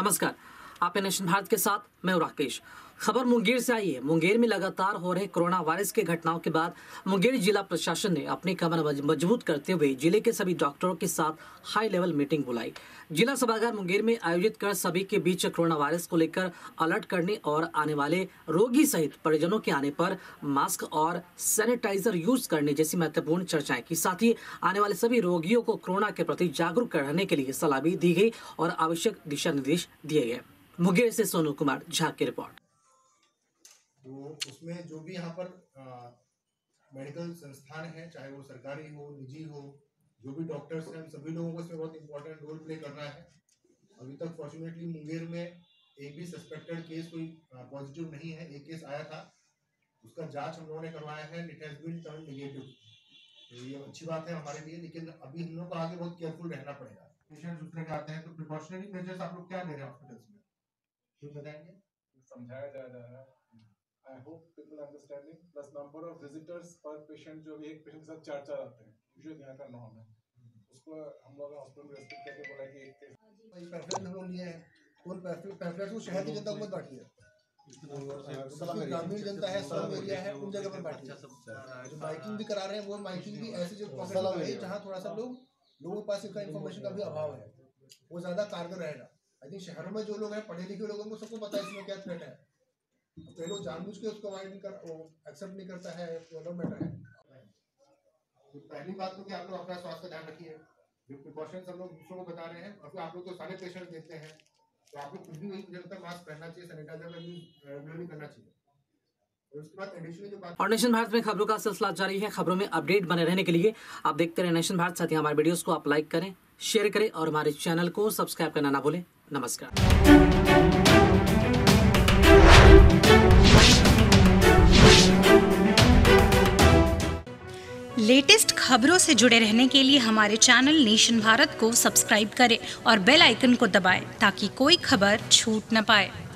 नमस्कार, आप नेशन भारत के साथ मैं हूं राकेश। खबर मुंगेर से आई है। मुंगेर में लगातार हो रहे कोरोना वायरस के घटनाओं के बाद मुंगेर जिला प्रशासन ने अपनी कमर मजबूत करते हुए जिले के सभी डॉक्टरों के साथ हाई लेवल मीटिंग बुलाई। जिला सभागार मुंगेर में आयोजित कर सभी के बीच कोरोना वायरस को लेकर अलर्ट करने और आने वाले रोगी सहित परिजनों के आने पर मास्क और सैनिटाइजर यूज करने जैसी महत्वपूर्ण चर्चाएं की। साथ ही आने वाले सभी रोगियों को कोरोना के प्रति जागरूक करने के लिए सलाह भी दी गई और आवश्यक दिशा निर्देश दिए गए। मुंगेर से सोनू कुमार झा की रिपोर्ट। तो उसमें जो भी यहाँ पर मेडिकल संस्थान है, चाहे वो सरकारी हो, निजी हो, जो भी डॉक्टर्स हैं, सभी लोगों को इसमें बहुत इंपॉर्टेंट रोल प्ले करना है। अभी तक फॉर्चुनेटली मुंगेर में एक भी सस्पेक्टेड केस कोई पॉजिटिव नहीं है। एक केस आया था, उसका जांच हम लोगों ने करवाया है, it has been turned negative. तो ये अच्छी बात है हमारे लिए, लेकिन अभी हम लोग को आगे बहुत केयरफुल रहना पड़ेगा। पेशेंट दूसरे के आते हैं तो प्रिकॉशनरी मेजर्स आप लोग क्या ले रहे हैं हॉस्पिटल्स में, कुछ बताएंगे? समझाया जा रहा है। I hope people understanding plus number of visitors per patient, जो भी एक पेशेंट के साथ चार आते हैं, यूजुअली यहाँ का नॉर्म है, उसको हम लोग हॉस्पिटल में रेस्पेक्ट करके बोला कि एक पैम्फलेट हम लोग लिए हैं, और पैम्फलेट को शहर की जनता को मत बांटिए, ग्रामीण जनता है, स्लम एरिया है, उन जगह पर बांटिए। जो माइकिंग भी करा रहे हैं वो माइकिंग भी ऐसी जो पॉकेट है जहाँ थोड़ा सा लोगों के पास इसका इन्फॉर्मेशन का भी अभाव है, वो ज़्यादा कारगर रहेगा। आई थिंक शहरों में जो लोग हैं, पढ़े लिखे लोगों को सबको पता है इसमें क्या थ्रेट है। तो लोग जानबूझ के उसको अवॉइड नहीं कर, एक्सेप्ट नहीं करता है, तो अलग मैटर है। तो पहली बात तो कि आप लोग अपना स्वास्थ्य का ध्यान रखिए। जो प्रिकॉशंस हम लोग दूसरों को बता रहे हैं, और फिर आप लोग तो सारे पेशेंट देखते हैं, तो आप लोग खुद भी वही जगह मास्क पहनना चाहिए, सैनिटाइजर का यूज रेगुलरली करना चाहिए। और उसके बाद एडिशनली जो बात और नेशन भारत में खबरों का सिलसिला जारी है। खबरों में अपडेट बने रहने के लिए आप देखते रहे नेशन भारत। साथ ही हमारे वीडियोस को आप लाइक करें, शेयर करें और हमारे चैनल को सब्सक्राइब करना ना भूलें। नमस्कार। लेटेस्ट खबरों से जुड़े रहने के लिए हमारे चैनल नेशन भारत को सब्सक्राइब करें और बेल आइकन को दबाएं ताकि कोई खबर छूट न पाए।